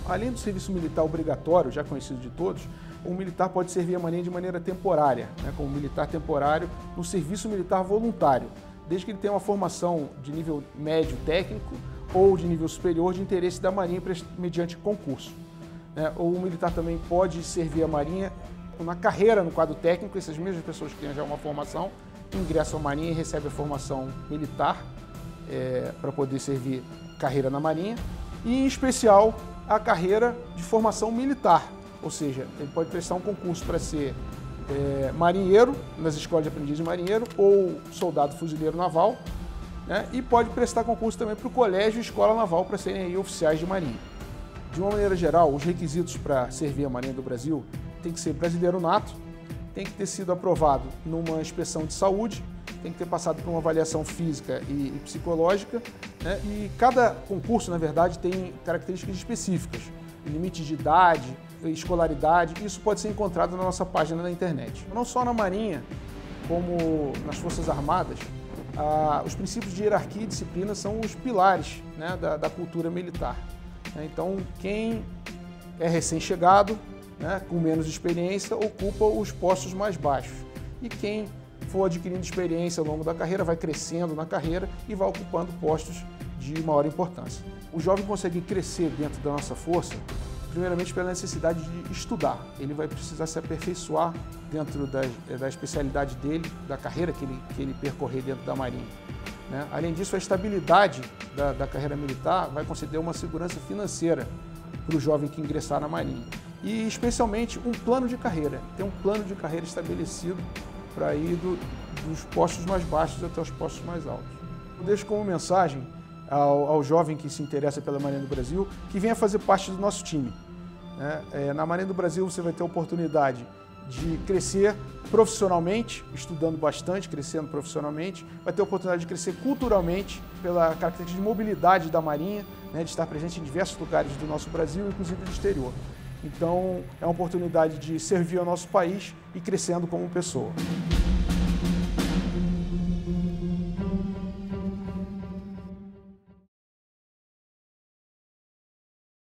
Além do serviço militar obrigatório, já conhecido de todos, o militar pode servir a Marinha de maneira temporária, como militar temporário no serviço militar voluntário, desde que ele tenha uma formação de nível médio técnico ou de nível superior de interesse da Marinha mediante concurso. Ou o militar também pode servir a Marinha na carreira no quadro técnico. Essas mesmas pessoas que têm já uma formação ingressam à Marinha e recebem a formação militar para poder servir carreira na Marinha, e em especial a carreira de formação militar, ou seja, ele pode prestar um concurso para ser marinheiro, nas escolas de aprendiz de marinheiro, ou soldado fuzileiro naval, e pode prestar concurso também para o colégio e escola naval para serem aí oficiais de marinha. De uma maneira geral, os requisitos para servir a Marinha do Brasil tem que ser brasileiro nato, tem que ter sido aprovado numa inspeção de saúde, tem que ter passado por uma avaliação física e psicológica, e cada concurso, na verdade, tem características específicas, limites de idade, escolaridade. Isso pode ser encontrado na nossa página na internet. Não só na Marinha, como nas Forças Armadas, os princípios de hierarquia e disciplina são os pilares da cultura militar. Então, quem é recém-chegado, com menos experiência, ocupa os postos mais baixos. E quem for adquirindo experiência ao longo da carreira, vai crescendo na carreira e vai ocupando postos de maior importância. O jovem consegue crescer dentro da nossa força, primeiramente pela necessidade de estudar. Ele vai precisar se aperfeiçoar dentro da especialidade dele, da carreira que ele percorrer dentro da Marinha. Além disso, a estabilidade da carreira militar vai conceder uma segurança financeira para o jovem que ingressar na Marinha. E, especialmente, um plano de carreira. Ter um plano de carreira estabelecido para ir dos postos mais baixos até os postos mais altos. Eu deixo como mensagem ao jovem que se interessa pela Marinha do Brasil que venha fazer parte do nosso time. Na Marinha do Brasil você vai ter a oportunidade de crescer profissionalmente, estudando bastante, crescendo profissionalmente, vai ter a oportunidade de crescer culturalmente pela característica de mobilidade da Marinha, de estar presente em diversos lugares do nosso Brasil, inclusive do exterior. Então, é uma oportunidade de servir ao nosso país e crescendo como pessoa.